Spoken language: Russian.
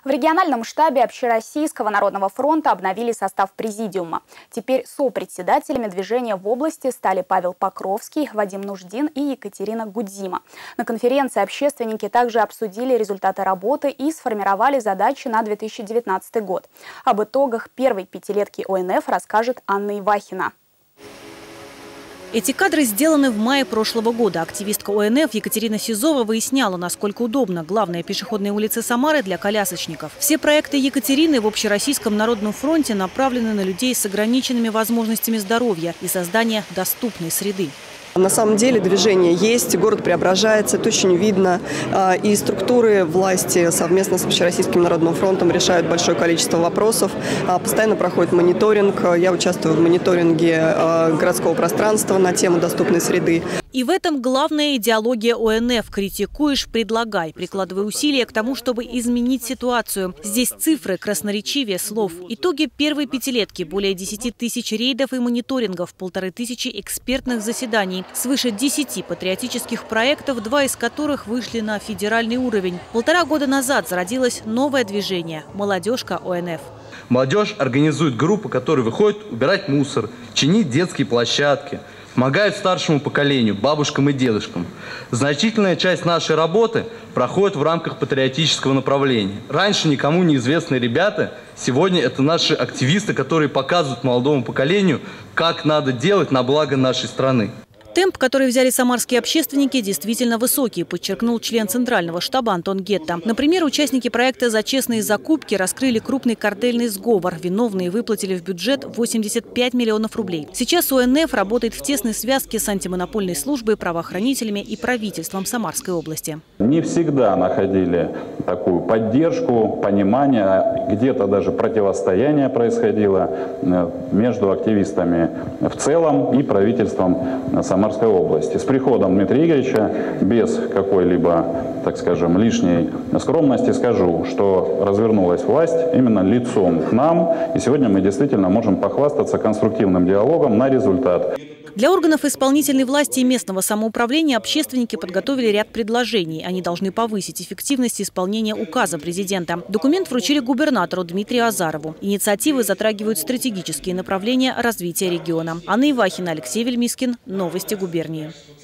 В региональном штабе Общероссийского народного фронта обновили состав президиума. Теперь сопредседателями движения в области стали Павел Покровский, Вадим Нуждин и Екатерина Гудзима. На конференции общественники также обсудили результаты работы и сформировали задачи на 2019 год. Об итогах первой пятилетки ОНФ расскажет Анна Ивахина. Эти кадры сделаны в мае прошлого года. Активистка ОНФ Екатерина Сизова выясняла, насколько удобна главная пешеходная улица Самары для колясочников. Все проекты Екатерины в Общероссийском народном фронте направлены на людей с ограниченными возможностями здоровья и создание доступной среды. На самом деле движение есть, город преображается, это очень видно. И структуры власти совместно с Общероссийским народным фронтом решают большое количество вопросов. Постоянно проходит мониторинг. Я участвую в мониторинге городского пространства на тему доступной среды. И в этом главная идеология ОНФ. Критикуешь – предлагай, прикладывая усилия к тому, чтобы изменить ситуацию. Здесь цифры красноречивее слов. Итоги первой пятилетки – более 10 тысяч рейдов и мониторингов, 1500 экспертных заседаний, свыше 10 патриотических проектов, 2 из которых вышли на федеральный уровень. 1,5 года назад зародилось новое движение – «Молодежка ОНФ». Молодежь организует группы, которые выходят убирать мусор, чинить детские площадки, помогают старшему поколению, бабушкам и дедушкам. Значительная часть нашей работы проходит в рамках патриотического направления. Раньше никому неизвестные ребята, сегодня это наши активисты, которые показывают молодому поколению, как надо делать на благо нашей страны. Темп, который взяли самарские общественники, действительно высокий, подчеркнул член Центрального штаба Антон Гетта. Например, участники проекта «За честные закупки» раскрыли крупный картельный сговор. Виновные выплатили в бюджет 85 миллионов рублей. Сейчас ОНФ работает в тесной связке с антимонопольной службой, правоохранителями и правительством Самарской области. Не всегда находили такую поддержку, понимание, где-то даже противостояние происходило между активистами в целом и правительством Самарской области. С приходом Дмитрия Игоревича, без какой-либо, так скажем, лишней скромности скажу, что развернулась власть именно лицом к нам. И сегодня мы действительно можем похвастаться конструктивным диалогом на результат. Для органов исполнительной власти и местного самоуправления общественники подготовили ряд предложений. Они должны повысить эффективность исполнения указа президента. Документ вручили губернатору Дмитрию Азарову. Инициативы затрагивают стратегические направления развития региона. Анна Ивахина, Алексей Вельмискин. Новости губернии.